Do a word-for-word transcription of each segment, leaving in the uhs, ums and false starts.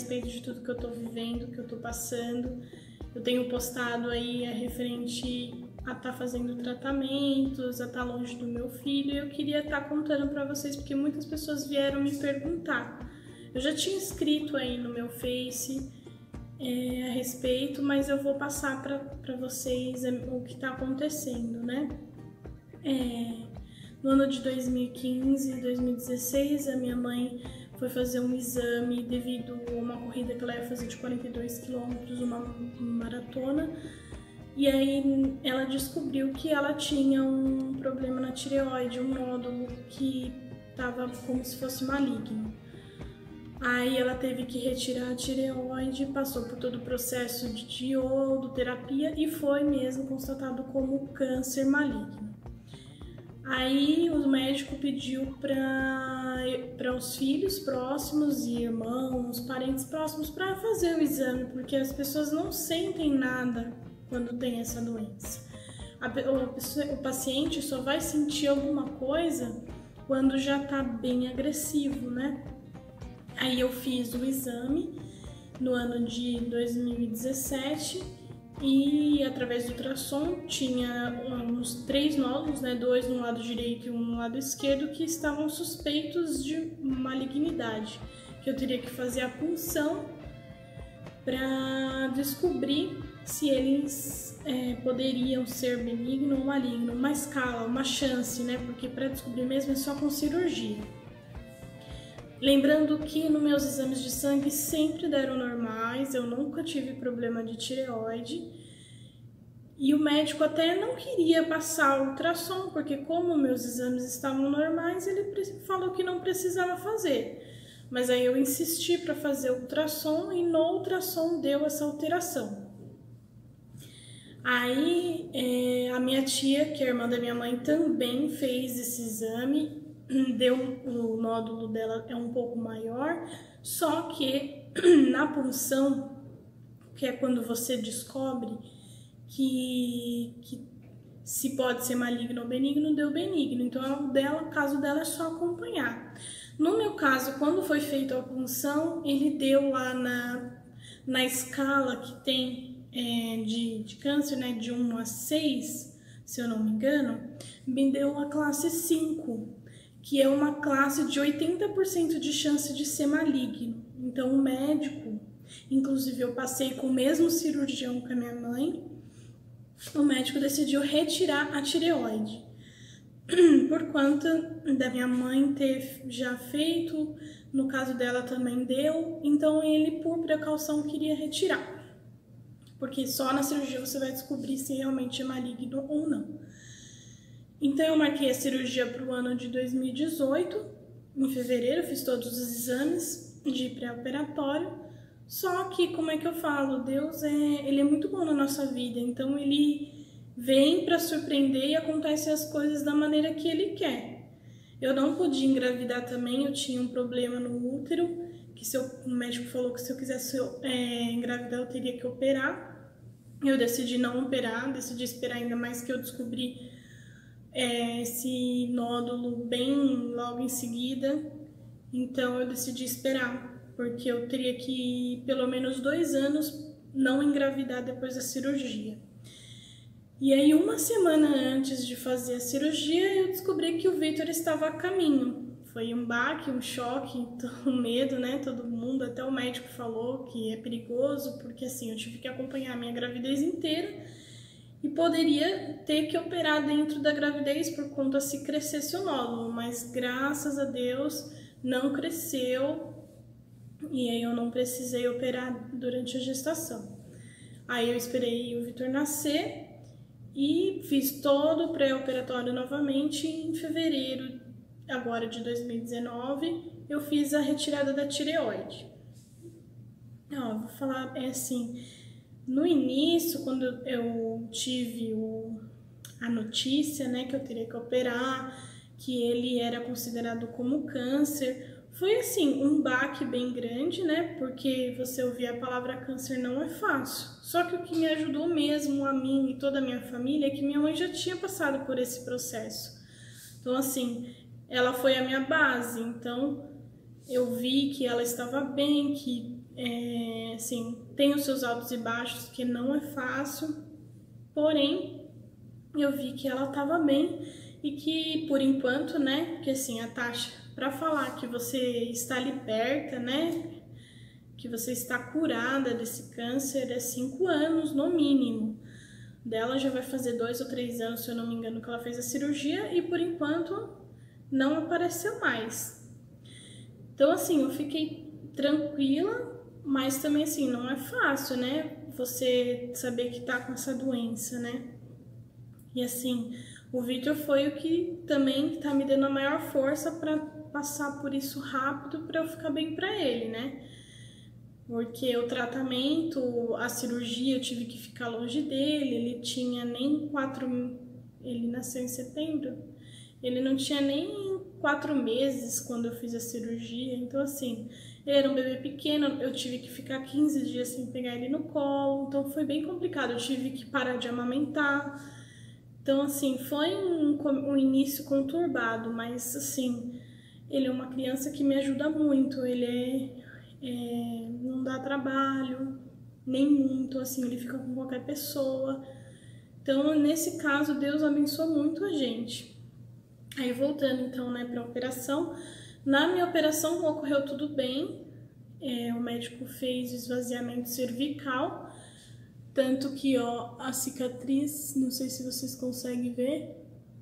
respeito de tudo que eu tô vivendo, que eu tô passando. Eu tenho postado aí a referente a estar tá fazendo tratamentos, a estar tá longe do meu filho, e eu queria estar tá contando para vocês, porque muitas pessoas vieram me perguntar. Eu já tinha escrito aí no meu Face é, a respeito, mas eu vou passar para vocês o que está acontecendo, né? É, no ano de dois mil e quinze e dois mil e dezesseis, a minha mãe foi fazer um exame devido a uma corrida que ela ia fazer de quarenta e dois quilômetros, uma maratona, e aí ela descobriu que ela tinha um problema na tireoide, um nódulo que estava como se fosse maligno. Aí ela teve que retirar a tireoide, passou por todo o processo de diodo, terapia, e foi mesmo constatado como câncer maligno. Aí o médico pediu para os filhos próximos, irmãos, parentes próximos, para fazer o exame, porque as pessoas não sentem nada quando tem essa doença. A, o, o paciente só vai sentir alguma coisa quando já está bem agressivo, né? Aí eu fiz o exame no ano de dois mil e dezessete e através do ultrassom tinha uns três nódulos, né, dois no lado direito e um no lado esquerdo, que estavam suspeitos de malignidade, que eu teria que fazer a punção para descobrir se eles é, poderiam ser benigno ou maligno, uma escala, uma chance, né, porque para descobrir mesmo é só com cirurgia. Lembrando que nos meus exames de sangue sempre deram normais, eu nunca tive problema de tireoide. E o médico até não queria passar o ultrassom, porque como meus exames estavam normais, ele falou que não precisava fazer. Mas aí eu insisti para fazer o ultrassom e no ultrassom deu essa alteração. Aí é, a minha tia, que é a irmã da minha mãe, também fez esse exame. Deu, o nódulo dela é um pouco maior, só que na punção, que é quando você descobre que, que se pode ser maligno ou benigno, deu benigno. Então, o dela, o caso dela é só acompanhar. No meu caso, quando foi feita a punção, ele deu lá na, na escala que tem é, de, de câncer, né, de um a seis, se eu não me engano, me deu a classe cinco. Que é uma classe de oitenta por cento de chance de ser maligno. Então, o médico, inclusive eu passei com o mesmo cirurgião que a minha mãe, o médico decidiu retirar a tireoide. Por conta da minha mãe ter já feito, no caso dela também deu, então ele, por precaução, queria retirar. Porque só na cirurgia você vai descobrir se realmente é maligno ou não. Então eu marquei a cirurgia para o ano de dois mil e dezoito, em fevereiro, fiz todos os exames de pré-operatório, só que, como é que eu falo, Deus é, ele é muito bom na nossa vida, então ele vem para surpreender e acontecem as coisas da maneira que ele quer. Eu não podia engravidar também, eu tinha um problema no útero, que se eu, o médico falou que se eu quisesse é, engravidar eu teria que operar, eu decidi não operar, decidi esperar ainda mais que eu descobri É, esse nódulo bem logo em seguida, então eu decidi esperar, porque eu teria que pelo menos dois anos não engravidar depois da cirurgia. E aí uma semana antes de fazer a cirurgia eu descobri que o Victor estava a caminho. Foi um baque, um choque, um medo, né? Todo mundo, até o médico falou que é perigoso, porque assim, eu tive que acompanhar a minha gravidez inteira. E poderia ter que operar dentro da gravidez por conta se crescesse o nódulo, mas graças a Deus não cresceu e aí eu não precisei operar durante a gestação. Aí eu esperei o Victor nascer e fiz todo o pré-operatório novamente e em fevereiro agora de dois mil e dezenove eu fiz a retirada da tireoide. Ó, vou falar é assim... No início, quando eu tive o, a notícia, né, que eu teria que operar, que ele era considerado como câncer, foi assim, um baque bem grande, né, porque você ouvir a palavra câncer não é fácil. Só que o que me ajudou mesmo, a mim e toda a minha família, é que minha mãe já tinha passado por esse processo. Então, assim, ela foi a minha base, então eu vi que ela estava bem, que é, assim, tem os seus altos e baixos, que não é fácil, porém, eu vi que ela estava bem e que, por enquanto, né, porque assim, a taxa, para falar que você está liberta, né, que você está curada desse câncer, é cinco anos no mínimo. Dela já vai fazer dois ou três anos, se eu não me engano, que ela fez a cirurgia e, por enquanto, não apareceu mais. Então, assim, eu fiquei tranquila, mas também, assim, não é fácil, né, você saber que tá com essa doença, né. E assim, o Vitor foi o que também tá me dando a maior força para passar por isso rápido para eu ficar bem para ele, né? Porque o tratamento, a cirurgia, eu tive que ficar longe dele, ele tinha nem quatro... Ele nasceu em setembro, ele não tinha nem quatro meses quando eu fiz a cirurgia, então assim, ele era um bebê pequeno, eu tive que ficar quinze dias sem pegar ele no colo, então foi bem complicado, eu tive que parar de amamentar. Então, assim, foi um, um início conturbado, mas, assim, ele é uma criança que me ajuda muito, ele é, é, não dá trabalho, nem muito, assim, ele fica com qualquer pessoa. Então, nesse caso, Deus abençoou muito a gente. Aí, voltando, então, né, para a operação, na minha operação ocorreu tudo bem, é, o médico fez esvaziamento cervical, tanto que, ó, a cicatriz, não sei se vocês conseguem ver,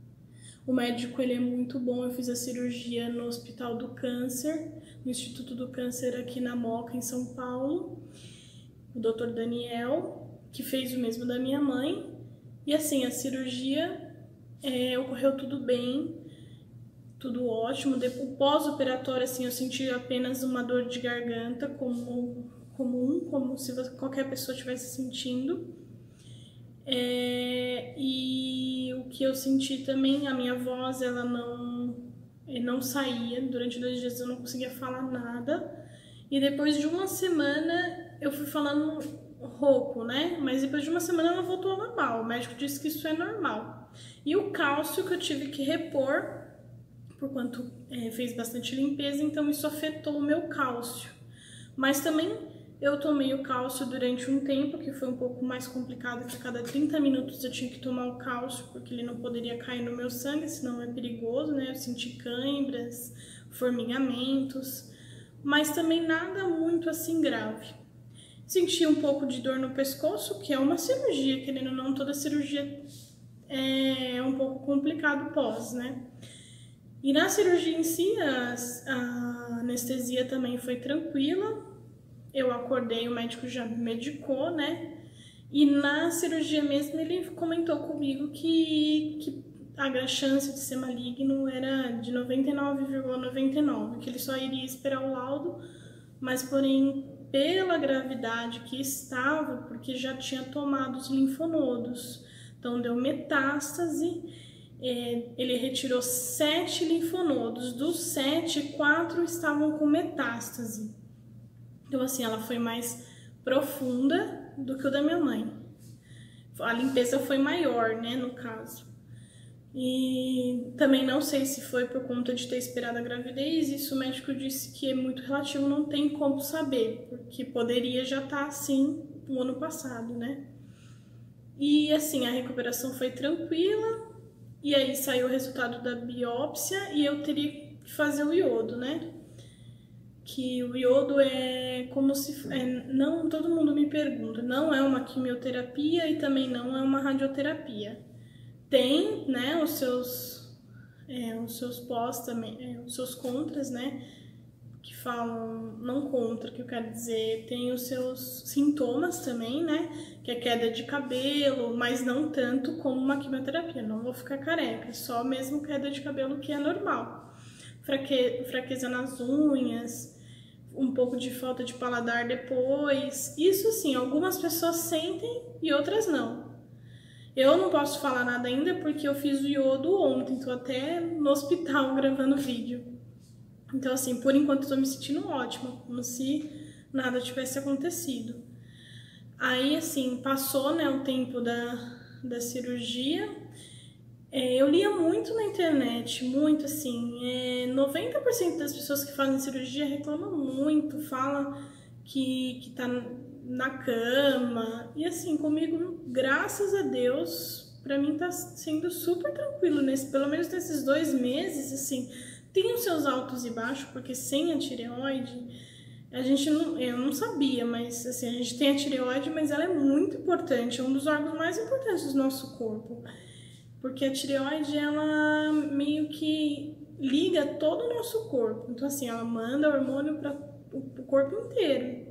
o médico, ele é muito bom, eu fiz a cirurgia no Hospital do Câncer, no Instituto do Câncer aqui na Moca, em São Paulo, o doutor Daniel, que fez o mesmo da minha mãe, e assim, a cirurgia é, ocorreu tudo bem, tudo ótimo, o pós-operatório, assim, eu senti apenas uma dor de garganta, como... comum, como se qualquer pessoa estivesse sentindo. É, e o que eu senti também, a minha voz, ela não, não saía, durante dois dias eu não conseguia falar nada, e depois de uma semana eu fui falando rouco, né, mas depois de uma semana ela voltou ao normal, o médico disse que isso é normal. E o cálcio que eu tive que repor, por quanto é, fez bastante limpeza, então isso afetou o meu cálcio, mas também eu tomei o cálcio durante um tempo, que foi um pouco mais complicado, que a cada trinta minutos eu tinha que tomar o cálcio, porque ele não poderia cair no meu sangue, senão é perigoso, né? Eu senti câimbras, formigamentos, mas também nada muito assim grave. Senti um pouco de dor no pescoço, que é uma cirurgia, querendo ou não, toda cirurgia é um pouco complicado pós, né? E na cirurgia em si, a, a anestesia também foi tranquila. Eu acordei, o médico já me medicou, né? E na cirurgia mesmo ele comentou comigo que, que a chance de ser maligno era de noventa e nove vírgula noventa e nove, que ele só iria esperar o laudo, mas porém pela gravidade que estava, porque já tinha tomado os linfonodos, então deu metástase, é, ele retirou sete linfonodos, dos sete, quatro estavam com metástase. Então, assim, ela foi mais profunda do que o da minha mãe. A limpeza foi maior, né, no caso. E também não sei se foi por conta de ter esperado a gravidez, isso o médico disse que é muito relativo, não tem como saber, porque poderia já estar assim no ano passado, né. E, assim, a recuperação foi tranquila, e aí saiu o resultado da biópsia e eu teria que fazer o iodo, né. Que o iodo é como se... É, não, todo mundo me pergunta, não é uma quimioterapia e também não é uma radioterapia. Tem, né, os seus, é, os seus pós também, é, os seus contras, né, que falam, não contra, que eu quero dizer, tem os seus sintomas também, né, que é queda de cabelo, mas não tanto como uma quimioterapia, não vou ficar careca, só mesmo queda de cabelo que é normal. Fraque, fraqueza nas unhas, um pouco de falta de paladar depois. Isso sim, algumas pessoas sentem e outras não. Eu não posso falar nada ainda porque eu fiz o iodo ontem, tô até no hospital gravando vídeo. Então, assim, por enquanto eu tô me sentindo ótima, como se nada tivesse acontecido. Aí, assim, passou, né, o tempo da, da cirurgia. É, eu lia muito na internet, muito assim, é, noventa por cento das pessoas que fazem cirurgia reclamam muito, falam que, que tá na cama. E assim, comigo, graças a Deus, pra mim tá sendo super tranquilo, nesse, pelo menos nesses dois meses, assim. Tem os seus altos e baixos, porque sem a tireoide, a gente não, eu não sabia, mas assim, a gente tem a tireoide, mas ela é muito importante, é um dos órgãos mais importantes do nosso corpo. Porque a tireoide, ela meio que liga todo o nosso corpo. Então, assim, ela manda hormônio para o corpo inteiro.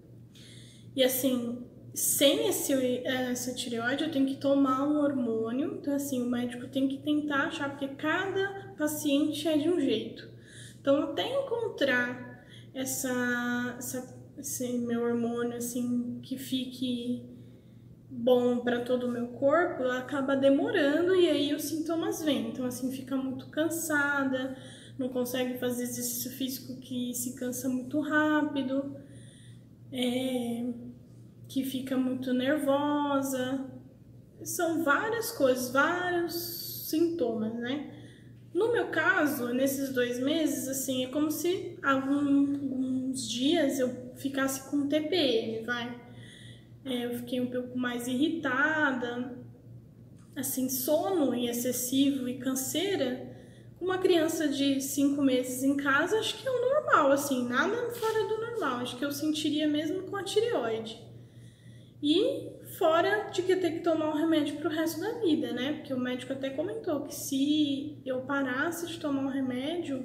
E, assim, sem esse, essa tireoide, eu tenho que tomar um hormônio. Então, assim, o médico tem que tentar achar, porque cada paciente é de um jeito. Então, até encontrar essa, essa, esse meu hormônio, assim, que fique bom para todo o meu corpo, acaba demorando e aí os sintomas vêm. Então, assim, fica muito cansada, não consegue fazer exercício físico, que se cansa muito rápido, é, que fica muito nervosa. São várias coisas, vários sintomas, né? No meu caso, nesses dois meses, assim, é como se algum, alguns dias eu ficasse com T P M, vai. É, eu fiquei um pouco mais irritada, assim, sono excessivo e canseira. Uma criança de cinco meses em casa, acho que é o normal, assim, nada fora do normal. Acho que eu sentiria mesmo com a tireoide. E fora de que eu ter que tomar o remédio pro resto da vida, né? Porque o médico até comentou que se eu parasse de tomar o remédio,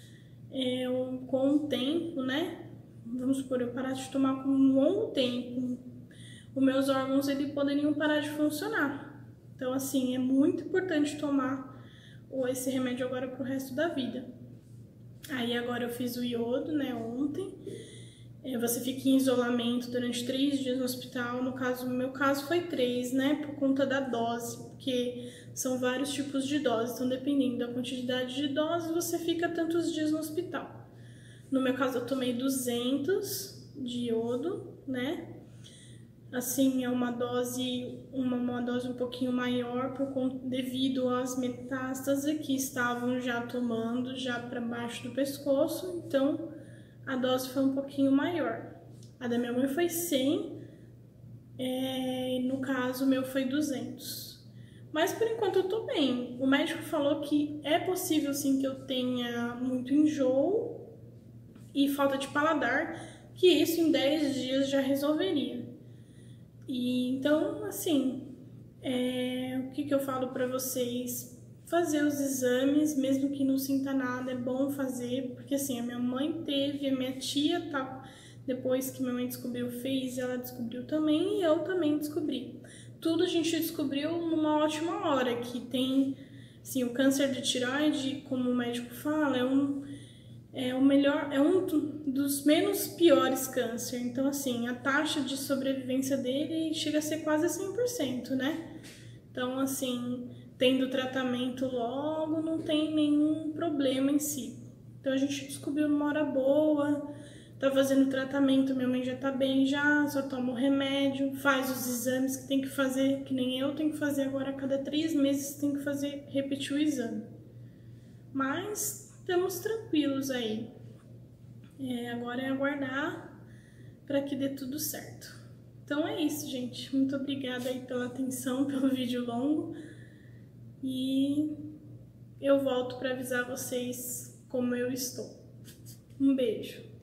eu, com o tempo, né? Vamos supor, eu parasse de tomar por um longo tempo, os meus órgãos eles poderiam parar de funcionar. Então, assim, é muito importante tomar esse remédio agora pro resto da vida. Aí agora eu fiz o iodo, né, ontem. Você fica em isolamento durante três dias no hospital. No caso, no meu caso foi três, né, por conta da dose, porque são vários tipos de doses. Então, dependendo da quantidade de doses, você fica tantos dias no hospital. No meu caso, eu tomei duzentos de iodo, né? Assim, é uma dose, uma, uma dose um pouquinho maior por, devido às metástases que estavam já tomando já para baixo do pescoço, então a dose foi um pouquinho maior. A da minha mãe foi cem, é, no caso o meu foi duzentos. Mas por enquanto eu tô bem. O médico falou que é possível sim que eu tenha muito enjoo e falta de paladar, que isso em dez dias já resolveria. E então, assim, é, o que, que eu falo para vocês? Fazer os exames, mesmo que não sinta nada, é bom fazer, porque assim, a minha mãe teve, a minha tia, tá, depois que minha mãe descobriu, fez, ela descobriu também, e eu também descobri. Tudo a gente descobriu numa ótima hora, que tem, assim, o câncer de tireoide, como o médico fala, é um... É o melhor, é um dos menos piores câncer. Então, assim, a taxa de sobrevivência dele chega a ser quase cem por cento, né? Então, assim, tendo tratamento logo, não tem nenhum problema em si. Então, a gente descobriu numa hora boa, tá fazendo tratamento, minha mãe já tá bem já, só toma o remédio, faz os exames que tem que fazer, que nem eu tenho que fazer agora, a cada três meses tem que fazer, repetir o exame. Mas estamos tranquilos aí. É, agora é aguardar para que dê tudo certo. Então é isso, gente. Muito obrigada aí pela atenção, pelo vídeo longo. E eu volto para avisar vocês como eu estou. Um beijo.